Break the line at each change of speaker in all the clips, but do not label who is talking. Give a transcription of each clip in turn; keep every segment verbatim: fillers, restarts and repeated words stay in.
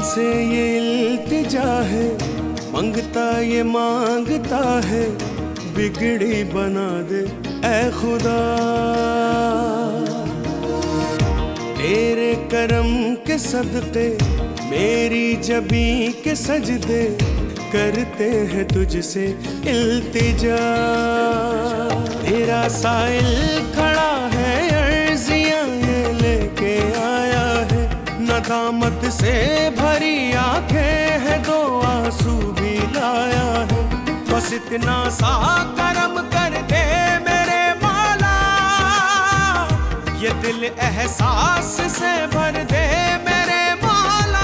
से ये इल्तिजा है, मांगता ये मांगता है, बिगड़ी बना दे ऐ खुदा। तेरे करम के सदक़े मेरी जबी के सजदे करते हैं तुझसे इल्तिजा। तेरा साइल खड़ा है, अर्ज़ियाँ ये लेके आया है, नदामत से भरी आंखें हैं, दो आंसू भी लाया है। बस इतना सा करम कर दे मेरे मौला, ये दिल एहसास से भर दे मेरे मौला।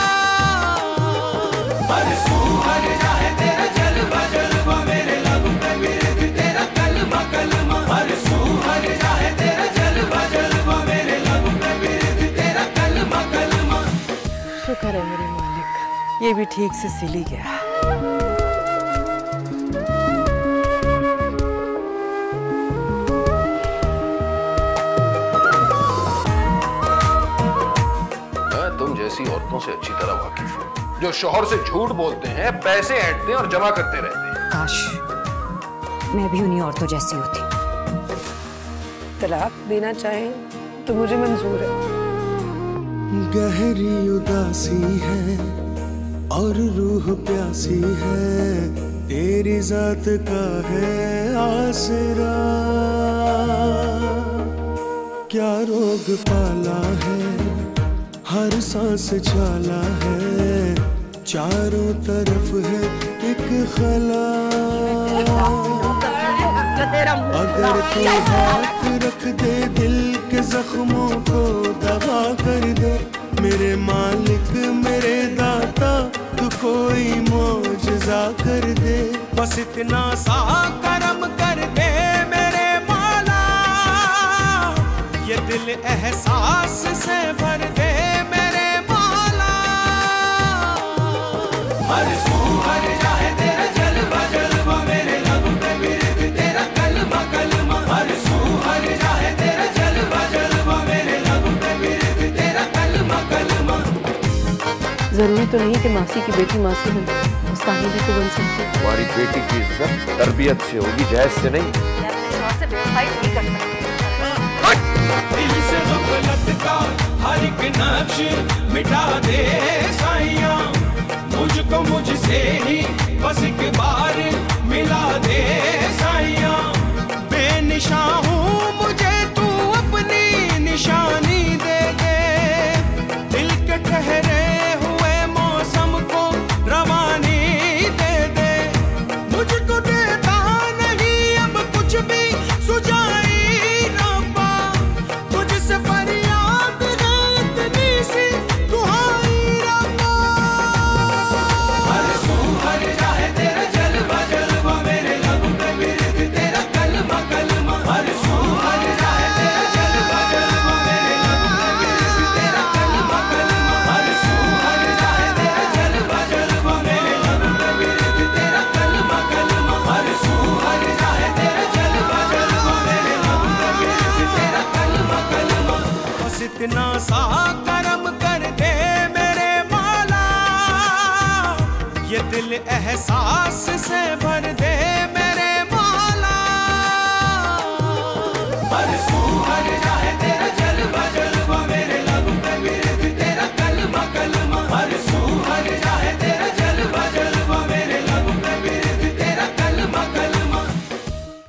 हर सू हर जाए तेरा जलवा जलवा, मेरे लबों पे विरद तेरा कलमा कलमा। हर सू हर जाए तेरा जलवा जलवा, मेरे लबों पे विरद तेरा कलमा कलमा।
शुक्र है मेरे मालिक, ये भी ठीक से सिली गया।
ऐसी औरतों से अच्छी तरह वाकिफ हूं जो शौहर से झूठ बोलते हैं, पैसे ऐंठते हैं और जमा करते रहते हैं।
काश मैं भी उन्हीं औरतों जैसी होती।
तलाक देना चाहे तो मुझे मंजूर है।
गहरी उदासी है और रूह प्यासी है, तेरी जात का है आसरा। क्या रोग पाला है, हर सांस छाला है, चारों तरफ है एक खला। अगर तू हाथ रख दे दिल के जख्मों को दवा कर दे, मेरे मालिक मेरे दाता तू कोई मौजज़ा कर दे। बस इतना सा करम कर दे मेरे मौला, ये दिल एहसास से भर दे मेरे मौला। हर सू हर जाए तेरा जलवा जलवा, मेरे लबों पे विरद तेरा कलमा कलमा। हर सू हर जाए तेरा जलवा जलवा, मेरे लबों पे विरद तेरा कलमा कलमा।
जरूरी तो नहीं कि मासी की बेटी मासी बने, मुस्तानी भी तो बन सकती है।
हमारी बेटी की इज्जत तरबियत से होगी, जहेज से नहीं।
दिल से गफलत का हर एक नक्श मिटा दे साइया, मुझको मुझसे ही बस एक बार मिला दे साइया। बेनिशां हूँ मुझे तू अपनी निशानी दे दे, दिल के ठहरे हुए मौसम को रवानी दे दे। मुझको देता नहीं अब कुछ भी सुझाई रब्बा, तुझसे फरियाद है इतनी सी दुहाई रब्बा। हर सू हर जाए तेरा जलवा जलवा, मेरे लबों पे विरद तेरा कलमा कलमा। हर सू हर जाए तेरा जलवा जलवा, मेरे लबों पे विरद तेरा कलमा कलमा। हर सू हर जाए तेरा जलवा जलवा, मेरे लबों पे विरद तेरा कलमा कलमा। हर सू हर जाए तेरा जलवा जलवा, मेरे लबों पे विरद तेरा कलमा कलमा। बस इतना सा करम कर दे मेरे मौला, ये दिल एहसास से भर दे मेरे